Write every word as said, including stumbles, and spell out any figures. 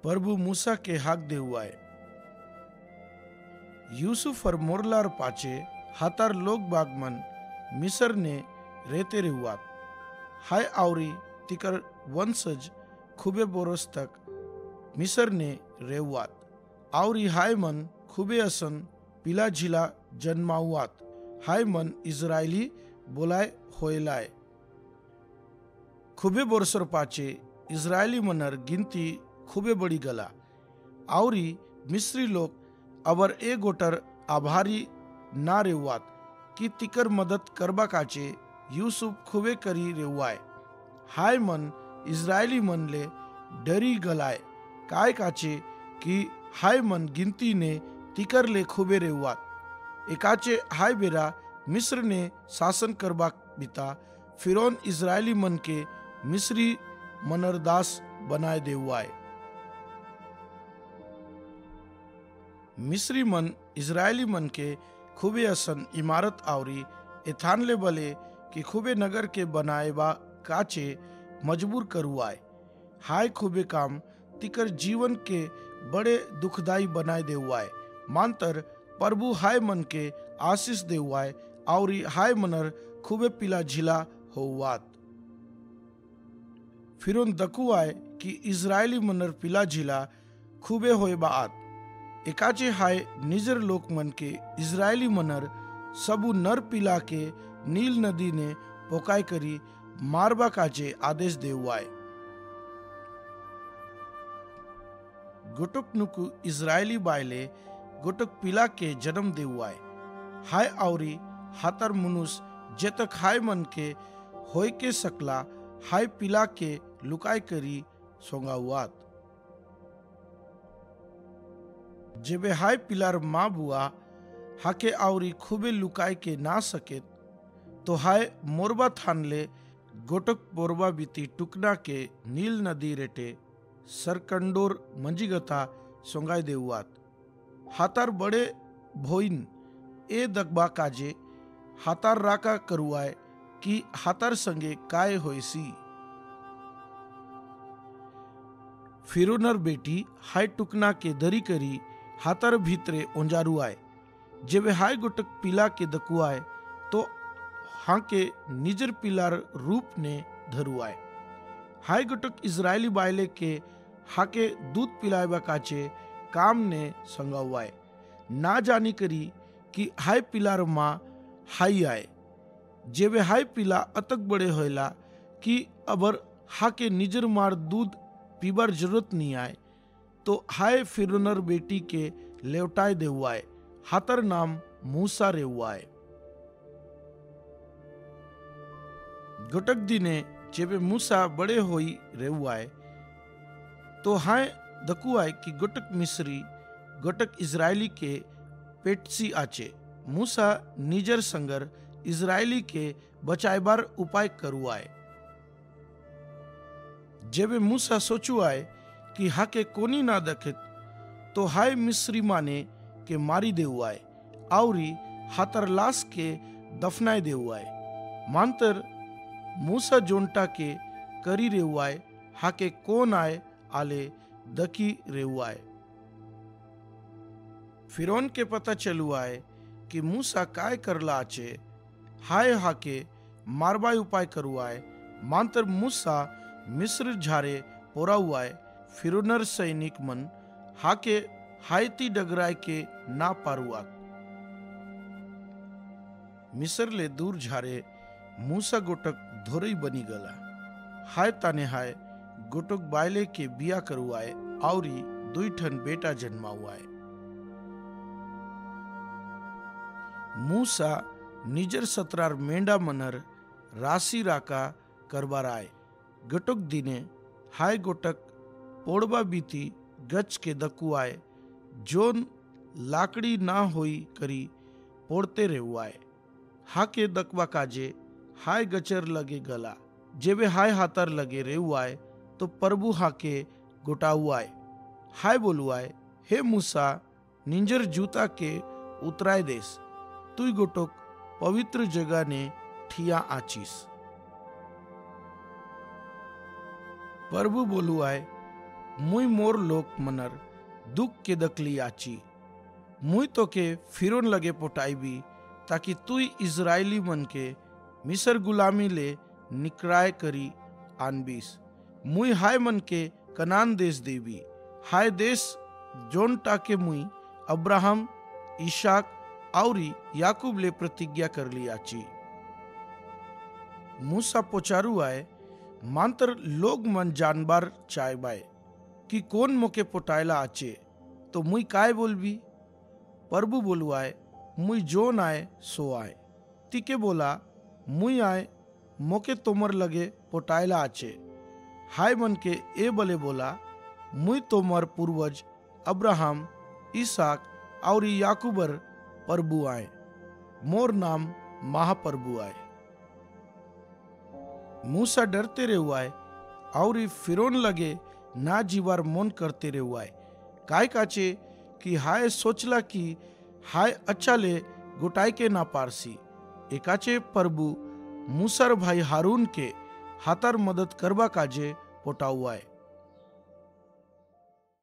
प्रभु मूसा के हाक देवाय यूसुफ और मोरलार पाचे हातार लोग बागमन मिस्र ने रहते रेवात हाय आवरी तिकर वंशज खूबे बोरस तक मिस्र ने रेवात आवरी हाय मन खूबे असन पिला झिला जन्मावात हाय मन इजरायली बोलाय होयलाय खूबे बोरसर पाचे इजरायली मनर गिनती खूबे बड़ी गला आवरी मिस्री लोग अबर ए गोटर आभारी ना रेवात कि तिकर मदद करबा काचे यूसुफ खूबे करी रेवाय हाय मन इजरायली मन ले डरी गलाय काय काचे कि हाय मन गिनती ने तिकर ले खूबे रेवात एकाचे हाय बेरा मिस्र ने शासन करबा बिता फिरौन इजरायली मन के मिस्री मनरदास बनाए देवाय मिस्री मन इजरायली मन के खूबे असन इमारत आवरी एथानले बले कि खूबे नगर के बनाएबा काचे मजबूर करुआय हाय खूबे काम तिकर जीवन के बड़े दुखदाई बनाए देवाय मांतर प्रभु हाय मन के आशीष देवाय आवरी हाय मनर खूबे पिला झिला होवात फिरोन दकुआय कि इजरायली मनर पिला झिला खूबे होए बात एकाचे हाय निजर लोक मन के इजरायली मनर सबु नर पिला के नील नदी ने पोकाय करी मारबा काचे आदेश देवाय गोटुक नुकु इजरायली बायले गोटुक पिला के जन्म देवाय हाय आवरी हातर मुनुस जेतक हाय मन के होय के सकला हाय पिला के लुकाय करी सोंगावात जेबे हाय पिलार माँ बुआ हाके आवरी खूबे लुकाय के ना सके तो हाय मोरबा थानले गोटक पोरबा बीती टुकना के नील नदी रेटे सरकंडोर मंजिगता सोंगाय देवात हातार बड़े भोइन ए दगबा काजे हातार राका करुआय कि हातार संगे काय होयसी फिरोनर बेटी हाय टुकना के दरी करी हातर भीतरे ओंजारू आए जेबे हाय गोटक पिला के दकुआए तो हाँ के निजर पिलार रूप ने धरुआए हाय गोटक इजरायली बायले के हाके दूध पिलाएबा काचे काम ने संगावाए ना जानी करी कि हाय पिलार माँ हाई आए जेबे हाय पिला अतक बड़े होयला कि अबर हाके निजर मार दूध पीबार जरूरत नहीं आए तो हाय फिरौनर बेटी के लेवटाए देवाए हातर नाम मूसा रेवाए गोटक दिने जेबे मूसा बड़े होई रेवाए तो हाय दकुआए कि गोटक मिस्री गोटक इजरायली के पेटसी आचे मूसा निजर संगर इजरायली के बचाएबार उपाय करुआए जेबे मूसा सोचुआए कि हाके कोनी ना दखित तो हाय मिस्री माने के मारी देवाए आवरी हातर लाश के दफनाए देवाए मांतर मूसा जोंटा के करी रेवाए हाके कौन आए आले दकी रेवाए फिरौन के पता चलुआए कि मूसा काय करला आचे हाय हाके मारबाई उपाय करुआए मांतर मूसा मिस्र झारे पोराउआए फिरौनर सैनिक मन हाके हायती डगराय के ना पारुआत मिस्र ले दूर झारे मूसा गोटक धोरई बनी गला हाय ताने हाय गोटक बायले के बिया करुआए आवरी दुई ठन बेटा जन्माउआए मूसा निजर सतरार मेंढा मनर राशि राका करबाराय गोटक दिने हाय गोटक पोड़बा बीती गच के दकुआए जोन लाकड़ी ना होई करी पोड़ते रेवाए हाके दकवा काजे हाय गचर लगे गला जेबे हाय हातर लगे रेवाए तो प्रभु हाके गोटाउआए हाय बोलुआए हे मूसा निंजर जूता के उतराय देस तुई गोटोक पवित्र जगह ने ठिया आचीस प्रभु बोलुआए मुई मोर लोक मनर दुख के दकली आची। मुई तो के फिरोन लगे पोटाईबी ताकि तू इजरायली मन के मिस्र गुलामी ले निकराय करी आनबीस। मुई हाय मन के कनान देश देवी, हाय देश जोन टाके मुई अब्राहम, इशाक और याकूब ले प्रतिज्ञा कर ली आची। मूसा पोचारू आए मांतर लोग मन जानबार चाय बाय कि कौन मोके पोटायला आचे, तो मुई काय बोलबी। प्रभु बोलू आए मुई जोन आए सो आए। तिके बोला मुई आए मोके तोमर लगे पोटायला आचे। हाय मन के ए बले बोला मुई तोमर पूर्वज अब्राहम, इसहाक और याकूबर प्रभु आए, मोर नाम महाप्रभु आए। मूसा डरते रहे आए और फिरौन लगे ना जीवार मन करते रहे आए। काय काचे कि हाय सोचला कि हाय अच्छा ले गोटाई के ना पारसी। एकाचे प्रभु मूसर भाई हारून के हाथर मदद करबा काजे पोटाऊ आए।